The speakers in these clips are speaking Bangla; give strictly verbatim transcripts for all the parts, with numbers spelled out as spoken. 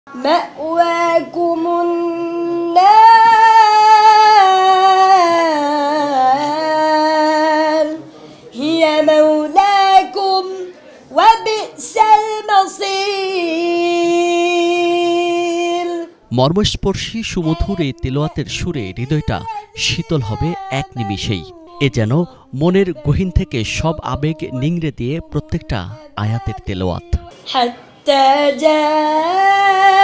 মাওয়াকুমুন্নার হিয়া মাওলাকুম ওয়া বিসাল মাসির। মর্মস্পর্শী সুমধুর এই তিলাওয়াতের সুরে হৃদয়টা শীতল হবে এক নিমিষেই। এ যেন মনের গহীন থেকে সব আবেগ নিংড়ে দিয়ে প্রত্যেকটা আয়াতের তিলাওয়াত। হাত্তা জাআ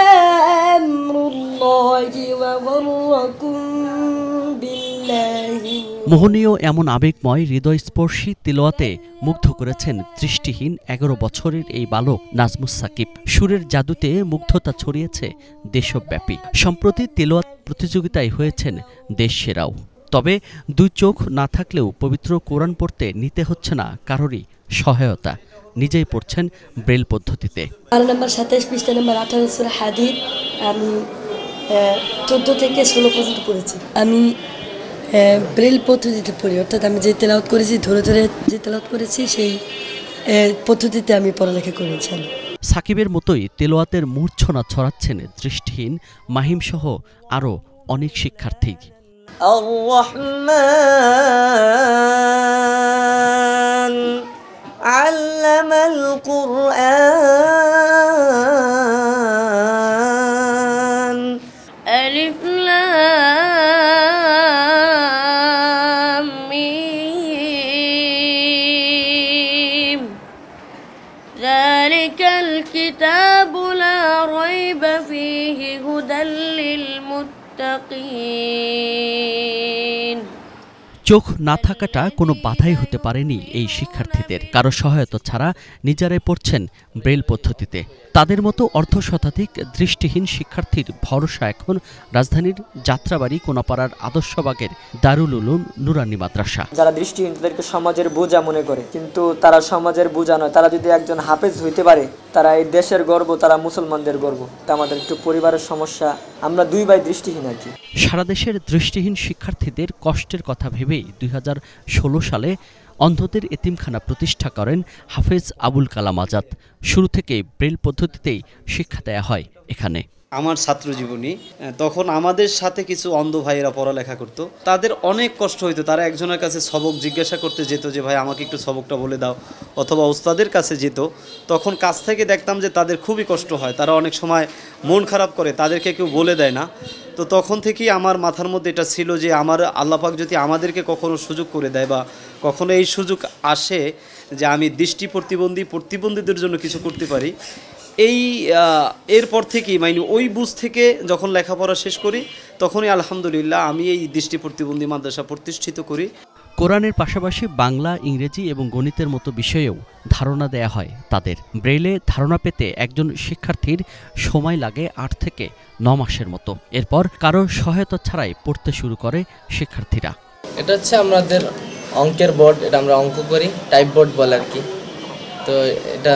আমরুল্লাহি ওয়া গররাকুম বিল্লাহি। মোহনীয় এমন আবেগময় হৃদয়স্পর্শী তিলাওয়াতে মুগ্ধ করেছেন দৃষ্টিহীন এগারো বছরের এই বালক নাজমুস সাকিব। সুরের জাদুতে মুগ্ধতা ছড়িয়েছে দেশব্যাপী। সম্প্রতি তিলাওয়াত প্রতিযোগিতায় হয়েছেন দেশ সেরাও। তবে দুই চোখ না থাকলেও পবিত্র কোরআন পড়তে নিতে হচ্ছে না কারোরই সহায়তা। নিজেই পড়ছেন ব্রেল পদ্ধতিতে। আর নম্বর সাতাইশ পৃষ্ঠা নম্বর আঠারো সূরা হাদীদ আমি চোদ্দ থেকে ষোলো পর্যন্ত পড়েছি। আমি ব্রেল পদ্ধতিতে পড়ি, অর্থাৎ আমি যে তেলাওয়াত করেছি ধরে ধরে যে তেলাওয়াত করেছি সেই পদ্ধতিতে আমি পড়ালেখা করেছি। সাকিবের মতোই তেলাওয়াতের মূর্ছনা ছড়াচ্ছেন দৃষ্টিহীন মাহিম সহ আরও অনেক শিক্ষার্থী। আর-রহমান আল্লামাল কুরআন। আলিফ লাম মিম যালিকাল কিতাবু লা রাইবা ফীহি হুদাল লিল মুত্তাকিন। চোখ না থাকাটা কোনো বাধাই হতে পারেনি এই শিক্ষার্থীদের। কারো সহায়তা ছাড়া নিজেরাই পড়ছেন ব্রেল পদ্ধতিতে। তাদের মতো অর্ধ শতাধিক দৃষ্টিহীন শিক্ষার্থীর ভরসা এখন রাজধানীর যাত্রাবাড়ি কোনাপাড়ার আদর্শবাগের দারুল উলুম নুরানি মাদ্রাসা। যারা দৃষ্টিহীন তাদেরকে সমাজের বোঝা মনে করে, কিন্তু তারা সমাজের বোঝা নয়। তারা যদি একজন হাফেজ হইতে পারে, তারা এই দেশের গর্ব, তারা মুসলমানদের গর্ব। তা আমাদের একটু পরিবারের সমস্যা, আমরা দুই ভাই দৃষ্টিহীন আর কি। সারা দেশের দৃষ্টিহীন শিক্ষার্থীদের কষ্টের কথা ভেবেই দুই হাজার ষোলো সালে অন্ধদের এতিমখানা প্রতিষ্ঠা করেন হাফেজ আবুল কালাম আজাদ। শুরু থেকে ব্রেল পদ্ধতিতেই শিক্ষা দেয়া হয় এখানে। আমার ছাত্র জীবনী তখন আমাদের সাথে কিছু অন্ধ ভাইয়েরা পড়ালেখা করতো, তাদের অনেক কষ্ট হইতো। তারা একজনের কাছে সবক জিজ্ঞাসা করতে যেত যে ভাই আমাকে একটু সবকটা বলে দাও, অথবা ওস্তাদের কাছে যেত। তখন কাছ থেকে দেখতাম যে তাদের খুবই কষ্ট হয়, তারা অনেক সময় মন খারাপ করে, তাদেরকে কেউ বলে দেয় না। তো তখন থেকেই আমার মাথার মধ্যে এটা ছিল যে আমার আল্লাহ পাক যদি আমাদেরকে কখনো সুযোগ করে দেয় বা কখনো এই সুযোগ আসে যে আমি দৃষ্টি প্রতিবন্ধী প্রতিবন্ধীদের জন্য কিছু করতে পারি, এই এরপর থেকেই মানে ওই বুঝ থেকে যখন লেখাপড়া শেষ করি তখনই আলহামদুলিল্লাহ আমি এই দৃষ্টি প্রতিবন্ধী মাদ্রাসা প্রতিষ্ঠিত করি। কোরআনের পাশাপাশি বাংলা, ইংরেজি এবং গণিতের মতো বিষয়েও ধারণা দেয়া হয় তাদের। ব্রেইলে ধারণা পেতে একজন শিক্ষার্থীর সময় লাগে আট থেকে ন মাসের মতো। এরপর কারো সহায়তা ছাড়াই পড়তে শুরু করে শিক্ষার্থীরা। এটা হচ্ছে আমাদের অঙ্কের বোর্ড, এটা আমরা অঙ্ক করি, টাইপ বোর্ড বলে আর কি। তো এটা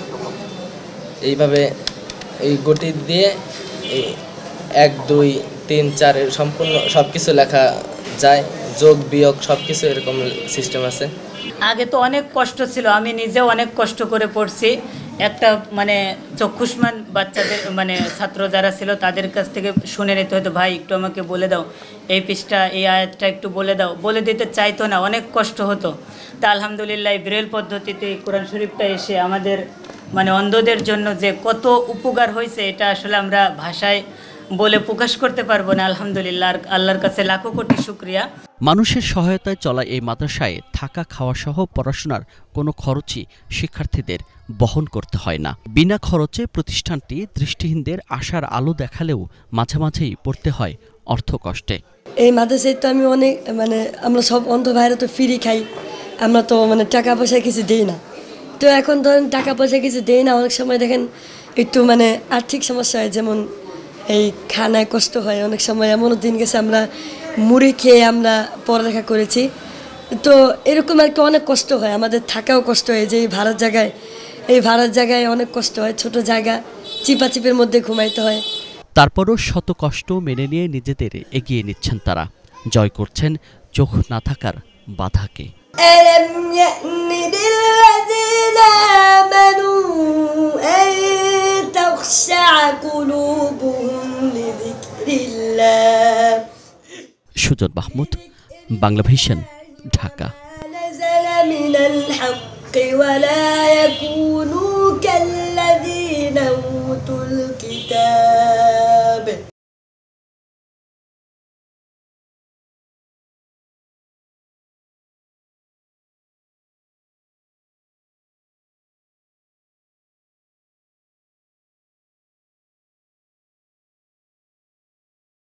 এইভাবে এই গতি দিয়ে এই এক দুই তিন চার সম্পূর্ণ সব কিছু লেখা যায়, যোগ বিয়োগ সব কিছু এরকম সিস্টেম আছে। আগে তো অনেক কষ্ট ছিল, আমি নিজেও অনেক কষ্ট করে পড়ছি। একটা মানে চক্ষুষ্মান বাচ্চাদের মানে ছাত্র যারা ছিল তাদের কাছ থেকে শুনে নিতে হতো, ভাই একটু আমাকে বলে দাও এই পৃষ্ঠা এই আয়াতটা একটু বলে দাও, বলে দিতে চাইতো না, অনেক কষ্ট হতো। তা আলহামদুলিল্লাহ ব্রেল পদ্ধতিতে কোরআন শরীফটা এসে আমাদের মানে অন্ধদের জন্য যে কত উপকার হয়েছে এটা আসলে আমরা ভাষায় বলে প্রকাশ করতে পারবো না। আলহামদুলিল্লাহ, আল্লাহর কাছে লাখো কোটি শুকরিয়া। মানুষের সহায়তায় চলা এই মাদ্রাসায় থাকা খাওয়া সহ পড়াশোনার কোনো খরচই শিক্ষার্থীদের বহন করতে হয় না। বিনা খরচে প্রতিষ্ঠানটি দৃষ্টিহীনদের আশার আলো দেখালেও মাঝে মাঝেই পড়তে হয় অর্থ কষ্টে। এই মাদ্রাসায় তো আমি অনেক মানে আমরা সব অন্ধ ভাইরা তো ফ্রি খাই, আমরা তো মানে টাকা পয়সা কিছু দিই না। তো এখন ধরেন টাকা পয়সা কিছু দেই না, অনেক সময় দেখেন একটু মানে আর্থিক সমস্যা হয়, যেমন এই খানায় কষ্ট হয়। অনেক সময় এমনও দিন গেছে আমরা মুড়ি খেয়ে আমরা পড়ালেখা করেছি। তো এরকম আর কি অনেক কষ্ট হয়, আমাদের থাকাও কষ্ট হয়। যে এই ভাড়ার জায়গায় এই ভাড়ার জায়গায় অনেক কষ্ট হয়, ছোট জায়গা, চিপাচিপের মধ্যে ঘুমাইতে হয়। তারপরও শত কষ্ট মেনে নিয়ে নিজেদের এগিয়ে নিচ্ছেন তারা, জয় করছেন চোখ না থাকার বাধাকে। ألم يأن للذين آمنوا أن تخشع قلوبهم لذكر الله সুজন মাহমুদ, বাংলা ভিশন, ঢাকা। نزل من الحق ولا يكونوا